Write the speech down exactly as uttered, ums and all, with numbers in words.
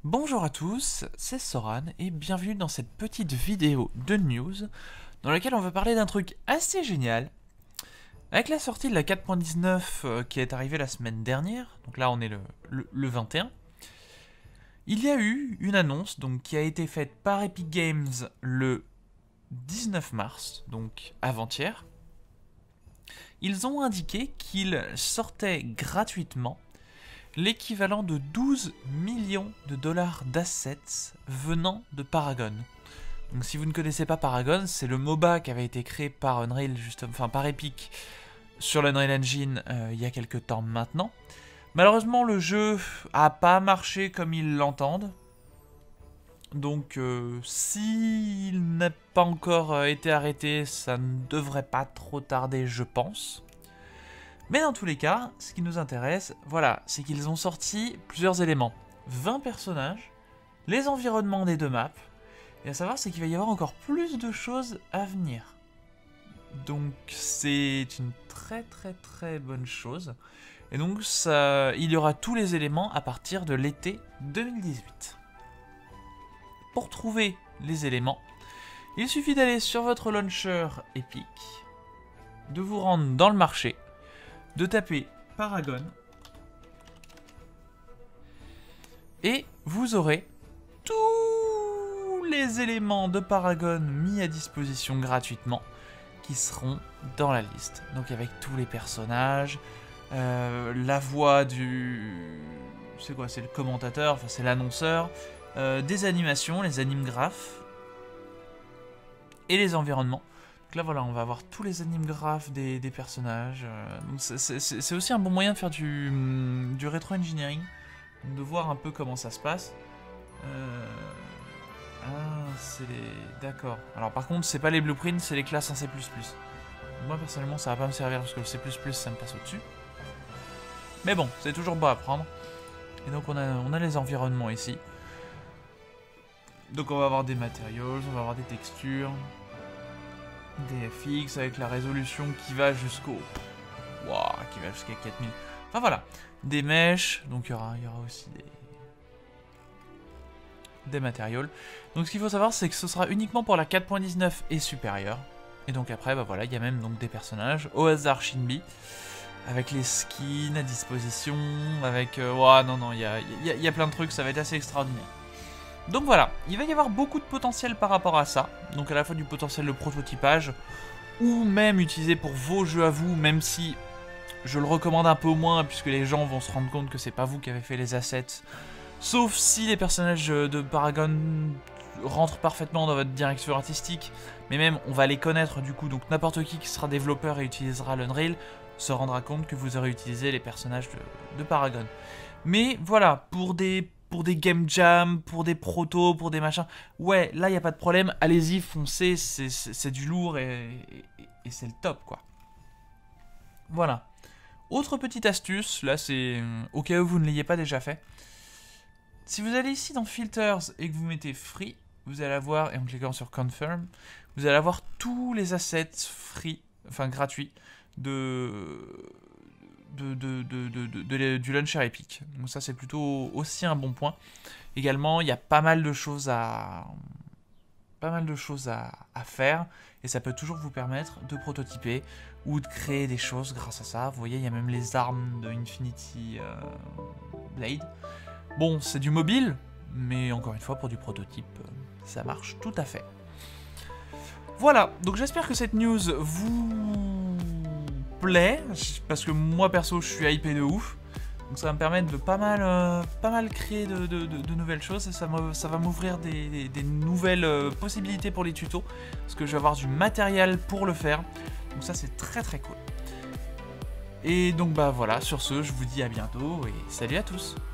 Bonjour à tous, c'est Soran et bienvenue dans cette petite vidéo de news dans laquelle on va parler d'un truc assez génial. Avec la sortie de la quatre point dix-neuf euh, qui est arrivée la semaine dernière, donc là on est le, le, le vingt et un, il y a eu une annonce donc, qui a été faite par Epic Games le dix-neuf mars, donc avant-hier. Ils ont indiqué qu'ils sortaient gratuitement l'équivalent de douze millions de dollars d'assets venant de Paragon. Donc si vous ne connaissez pas Paragon, c'est le MOBA qui avait été créé par Unreal, justement, enfin par Epic, sur l'Unreal Engine euh, il y a quelques temps maintenant. Malheureusement, le jeu a pas marché comme ils l'entendent. Donc euh, s'il n'a pas encore euh, été arrêté, ça ne devrait pas trop tarder, je pense. Mais dans tous les cas, ce qui nous intéresse, voilà, c'est qu'ils ont sorti plusieurs éléments. vingt personnages, les environnements des deux maps, et à savoir, c'est qu'il va y avoir encore plus de choses à venir. Donc c'est une très très très bonne chose. Et donc ça, il y aura tous les éléments à partir de l'été deux mille dix-huit. Pour trouver les éléments, il suffit d'aller sur votre launcher Epic, de vous rendre dans le marché, de taper Paragon, et vous aurez tous les éléments de Paragon mis à disposition gratuitement qui seront dans la liste. Donc avec tous les personnages, euh, la voix du... c'est quoi? C'est le commentateur, enfin c'est l'annonceur, euh, des animations, les animgraphes, et les environnements. Donc là voilà, on va avoir tous les animgraphes des, des personnages. C'est aussi un bon moyen de faire du, du rétro-engineering, de voir un peu comment ça se passe. Euh... Ah, c'est les... D'accord. Alors par contre, c'est pas les blueprints, c'est les classes en C plus plus. Moi personnellement, ça va pas me servir parce que le C plus plus, ça me passe au-dessus. Mais bon, c'est toujours beau à prendre. Et donc on a, on a les environnements ici. Donc on va avoir des matériaux, on va avoir des textures, des F X avec la résolution qui va jusqu'au... Waouh, qui va jusqu'à quatre mille. Enfin voilà, des mèches, donc il y aura, il y aura aussi des... des matériaux. Donc ce qu'il faut savoir, c'est que ce sera uniquement pour la quatre point dix-neuf et supérieure. Et donc après, bah voilà, il y a même donc des personnages, au hasard Shinbi, avec les skins à disposition, avec... Euh, wow, non, non, il y a, y, a, y a plein de trucs, ça va être assez extraordinaire. Donc voilà, il va y avoir beaucoup de potentiel par rapport à ça, donc à la fois du potentiel de prototypage, ou même utilisé pour vos jeux à vous, même si je le recommande un peu moins, puisque les gens vont se rendre compte que c'est pas vous qui avez fait les assets, sauf si les personnages de Paragon rentrent parfaitement dans votre direction artistique, mais même on va les connaître du coup, donc n'importe qui qui sera développeur et utilisera l'Unreal se rendra compte que vous aurez utilisé les personnages de, de Paragon. Mais voilà, pour des... pour des game jams, pour des protos, pour des machins. Ouais, là, il n'y a pas de problème. Allez-y, foncez, c'est du lourd et, et, et c'est le top, quoi. Voilà. Autre petite astuce, là, c'est au cas où vous ne l'ayez pas déjà fait. Si vous allez ici dans Filters et que vous mettez Free, vous allez avoir, et en cliquant sur Confirm, vous allez avoir tous les assets free, enfin gratuits, de... De, de, de, de, de, de, du launcher Epic. Donc ça c'est plutôt aussi un bon point. Également il y a pas mal de choses à pas mal de choses à, à faire et ça peut toujours vous permettre de prototyper ou de créer des choses grâce à ça. Vous voyez il y a même les armes de Infinity euh, Blade. Bon c'est du mobile mais encore une fois pour du prototype ça marche tout à fait. Voilà donc j'espère que cette news vous plaît, parce que moi perso je suis hypé de ouf, donc ça va me permettre de pas mal, euh, pas mal créer de, de, de, de nouvelles choses, et ça, ça va m'ouvrir des, des, des nouvelles euh, possibilités pour les tutos, parce que je vais avoir du matériel pour le faire, donc ça c'est très très cool. Et donc bah voilà, sur ce je vous dis à bientôt, et salut à tous.